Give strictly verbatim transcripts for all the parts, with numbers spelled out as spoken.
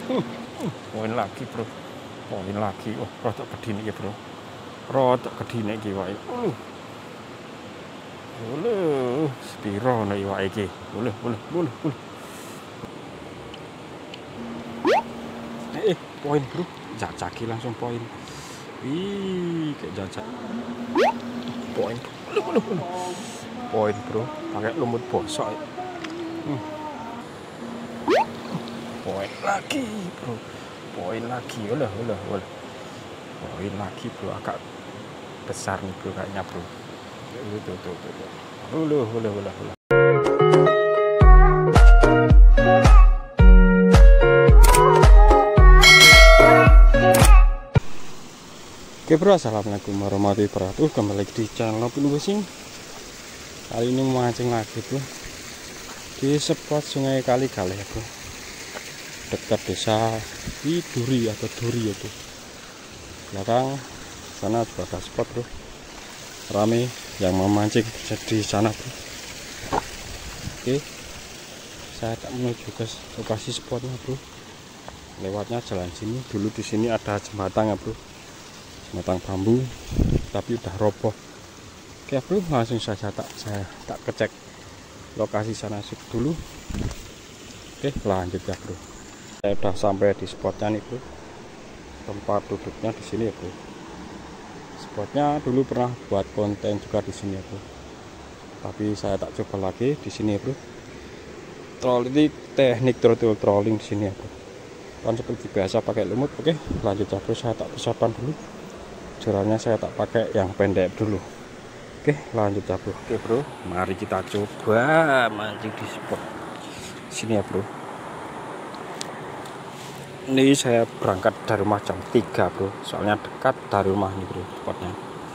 Poin lagi bro, poin lagi. Oh, rotok kedine iki bro, rotok kedine iki wae. Uh. Boleh, spiro nih wae iki. Boleh, boleh, boleh, boleh. Eh, eh, poin bro, jajaki langsung poin. Wih, kayak jajak. Poin, boleh, boleh, boleh. Poin bro, pakai lumut bosok. Hmm. Poin lagi bro, poin lagi, ulah, ulah, ulah. Poin lagi bro, agak besar nih bro kayaknya bro. Tuh, tuh, tuh, tuh. Ulah, ulah, ulah, ulah. Oke bro, assalamualaikum warahmatullahi wabarakatuh. Kembali lagi di channel Opini Fishing. Kali ini mancing lagi bro di spot sungai Kaligaleh ya bro, dekat desa di Duri atau Duri itu. Belakang sana juga ada spot bro, rame yang memancing di sana bro. Oke, saya tak menuju ke lokasi spotnya bro. Lewatnya jalan sini dulu, di sini ada jembatan ya bro, jembatan bambu tapi udah roboh. Oke bro, langsung saja tak saya tak kecek lokasi sana dulu. Oke, lanjut ya bro. Saya udah sampai di spotnya nih bro, tempat duduknya di sini ya bro. Spotnya dulu pernah buat konten juga di sini ya bro, tapi saya tak coba lagi di sini ya bro. Trolling, teknik turtle trolling di sini ya bro, kan seperti biasa pakai lumut. Oke, lanjut ya bro, saya tak persiapan dulu. Jerannya saya tak pakai yang pendek dulu. Oke, lanjut ya bro. Oke bro, mari kita coba mancing di spot sini ya bro. Ini saya berangkat dari rumah jam tiga bro, soalnya dekat dari rumah nih bro spotnya.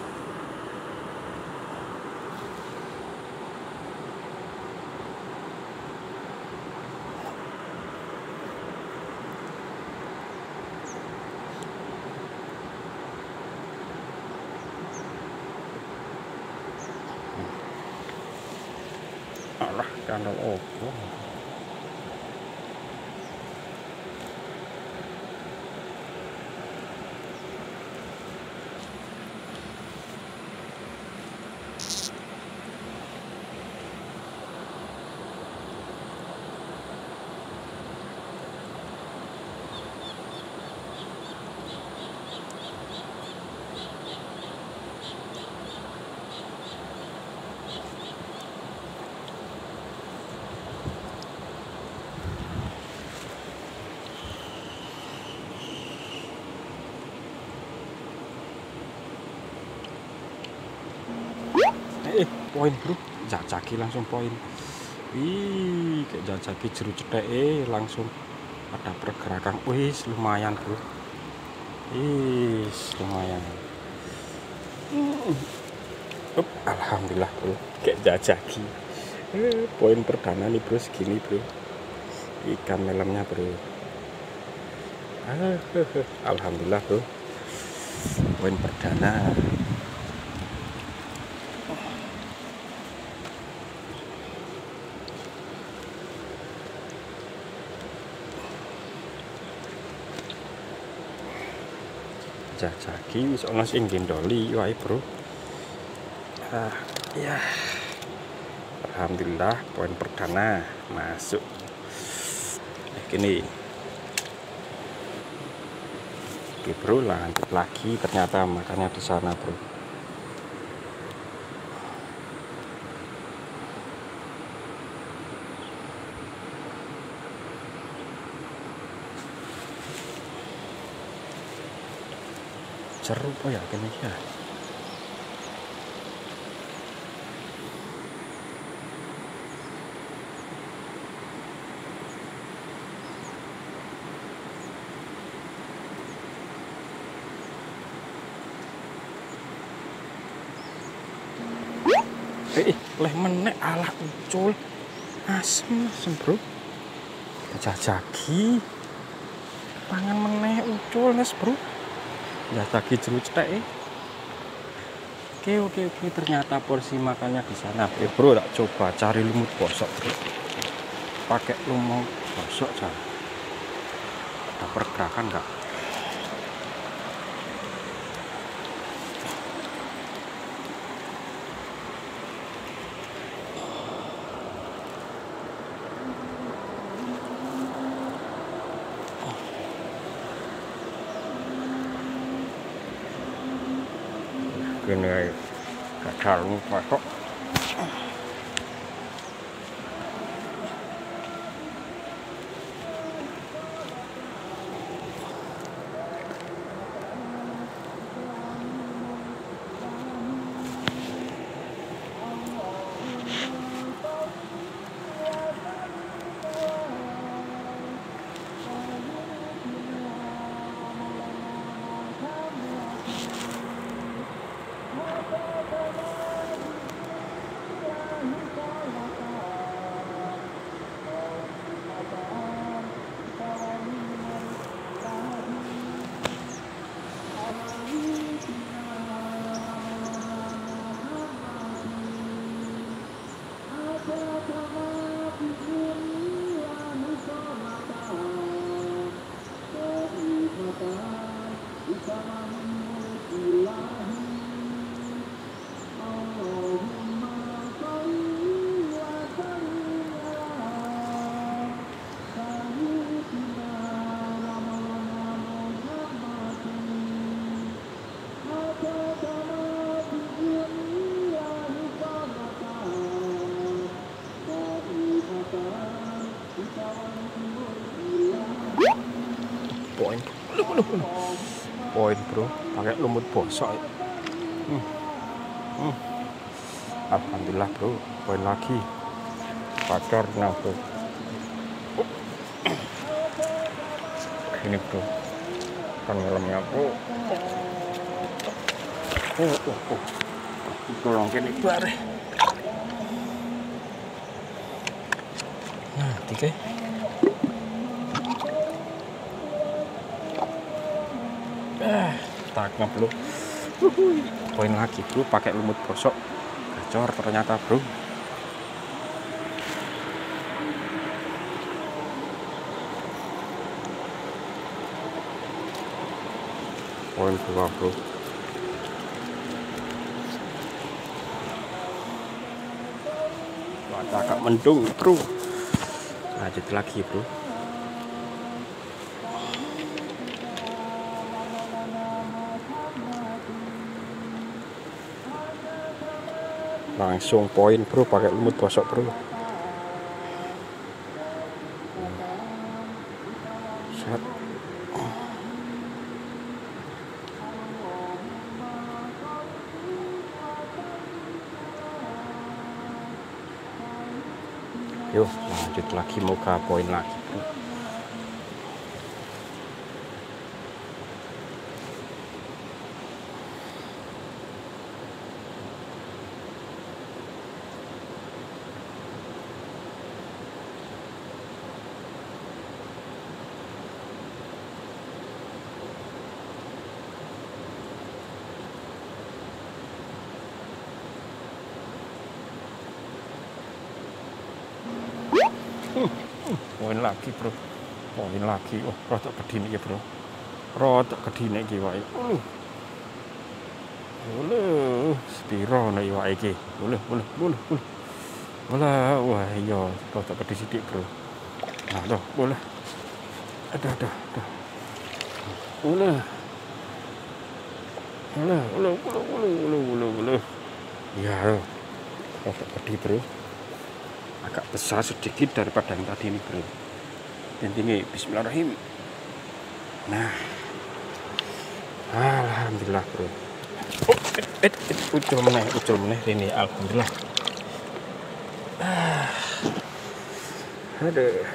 Alah, kandang opo. Eh, poin bro, jajaki langsung poin. Wih, kayak jajaki jeru cetek, eh langsung ada pergerakan. Wih, lumayan bro. Wih, lumayan. Hmm. Up, alhamdulillah bro, kayak jajaki. Eh, poin perdana nih bro, segini bro. Ikan melemnya bro. Ah, alhamdulillah bro, poin perdana. Jajaki wis ana sing gendoli wae bro. Ah, ya. Alhamdulillah, poin perdana masuk. Eh, gini. Oke bro, lanjut lagi, ternyata makannya di sana bro. Seru po ya kayaknya ya. Eh, leh menek ala ucul asem asem bro. Jajaki pangan meneh ucul nes bro. Jajaki jeru cetek. Oke oke oke, ternyata porsi makannya di sana. Oke bro, tak coba cari lumut bosok bro. Pakai lumut bosok cara. Ada pergerakan nggak? Gini aja, gagal lupa kok. Poin, poin bro, pakai lumut bosok. Hmm. Hmm. Alhamdulillah bro, poin lagi. Pacar nah bro. Ini bro, kan malamnya bro. Oh, oh, oh. Tolong kini bare. Nah, tiga. Ah, tangkap bro. Poin lagi bro, pakai lumut bosok. Gacor ternyata bro. Poin dua bro. Cuaca agak mendung bro. Lanjut lagi bro. Langsung poin bro, pakai lumut bosok bro. Set. Yuk lanjut lagi, mau ke poin lagi bro. Poin lagi bro, poin lagi. Oh, rotok kedini ya bro, rotok kedini iki wae. Uh, boleh, spiro nih wae iki. Boleh, boleh, boleh, boleh. Boleh, wah iya, rotok kedini sidik bro. Nah, doh, boleh. Aduh, aduh, aduh. Boleh. Boleh, boleh, boleh, boleh, boleh, boleh, boleh. Ya, rotok kedini bro. Agak besar sedikit daripada yang tadi ini bro. Intinya bismillahirrahmanirrahim. Nah, alhamdulillah bro. Oh, eh, eh, ucul meneh, ucul meneh ini alhamdulillah. Ah, aduh,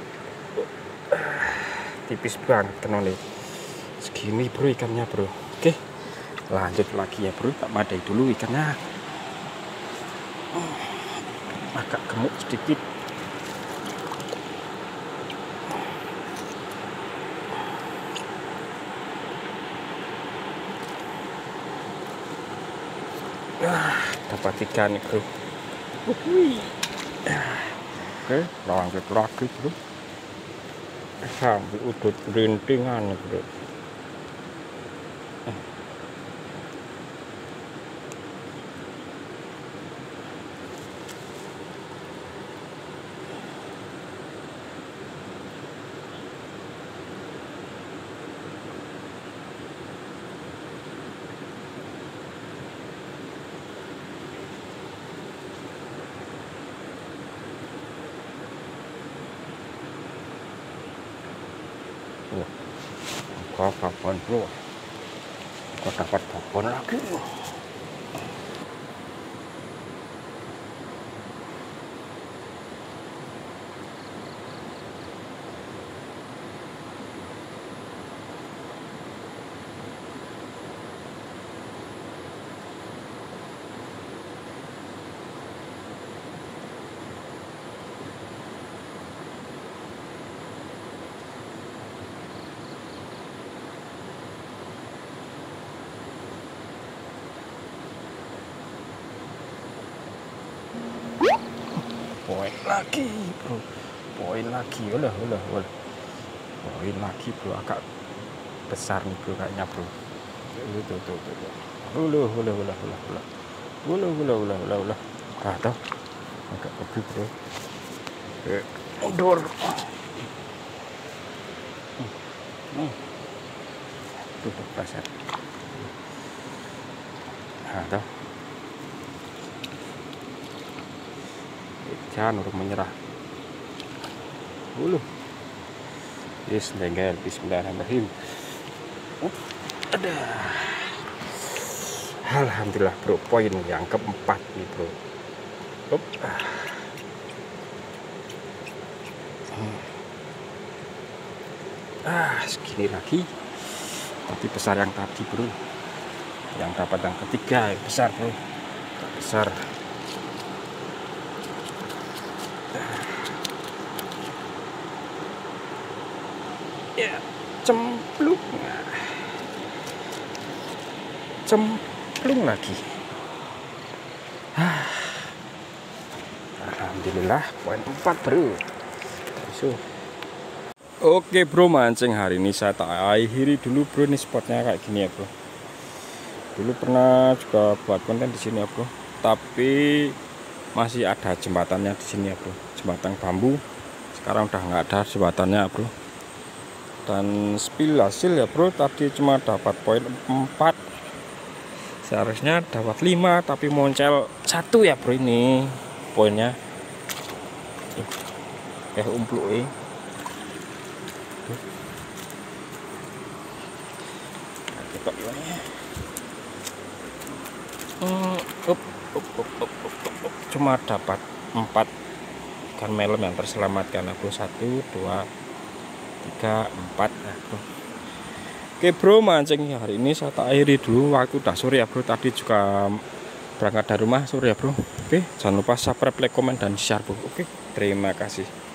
tipis banget kena nih. Segini bro ikannya bro. Oke, lanjut lagi ya bro. Tak madai dulu ikannya. Agak gemuk sedikit. Ah, dapat ikan nih bro. Oke, lanjut lagi bro. sampai udut rintingan bro. Kok kapan bro? Kok dapat babon lagi? Poin lagi bro, poin lagi, ulah ulah ulah, poin lagi bro, agak besar nih bro kayaknya bro. Tuh tuh tuh tuh, ulah ulah ulah ulah ulah, ulah ulah ulah ulah ulah, ah tuh, agak lebih bro, eh, mundur, hmm, tuh tuh pasar, ah tuh. Jangan urung menyerah. Uluh. Yes, lengger bismillahirrahmanirrahim. Uh, ada. Alhamdulillah bro, poin yang keempat nih bro. Up. Ah, segini lagi. Tapi besar yang tadi bro. Yang dapat yang ketiga yang besar bro. Besar. Ya, cemplung, cemplung lagi. Ah. Alhamdulillah poin empat bro. So. Oke bro, mancing hari ini saya tak akhiri dulu bro. Ini spotnya kayak gini ya bro. Dulu pernah juga buat konten di sini ya bro. Tapi masih ada jembatannya di sini ya bro. Jembatan bambu. Sekarang udah nggak ada jembatannya bro. Dan spill hasil ya bro, tadi cuma dapat poin empat, seharusnya dapat lima tapi moncel satu ya bro. Ini poinnya kayak umpluk eh kita ini hmm, up, up, up, up, up, up, up. Cuma dapat empat ikan melem yang terselamatkan ya bro. Satu, dua, tiga, empat. Nah, bro. Oke bro, mancing hari ini saya tak akhiri dulu. Waktu udah sore ya bro. Tadi juga berangkat dari rumah sore ya bro. Oke, jangan lupa subscribe, like, komen, dan share bro. Oke, terima kasih.